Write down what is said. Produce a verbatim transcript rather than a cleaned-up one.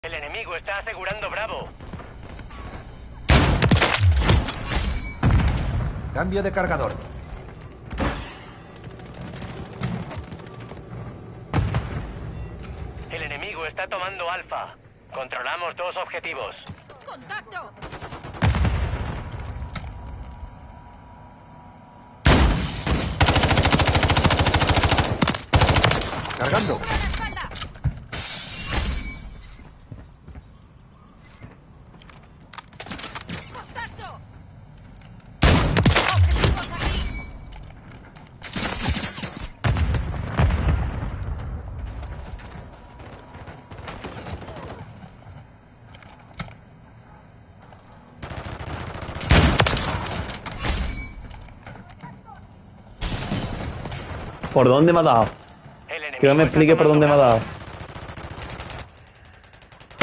El enemigo está asegurando Bravo. Cambio de cargador. El enemigo está tomando Alfa. Controlamos dos objetivos. ¡Contacto! Cargando. ¡A la espalda! ¡Contacto! ¡Objetivos aquí! ¿Por dónde me ha dado? El enemigo Que no me está explique por tomando dónde me ha Bravo. dado.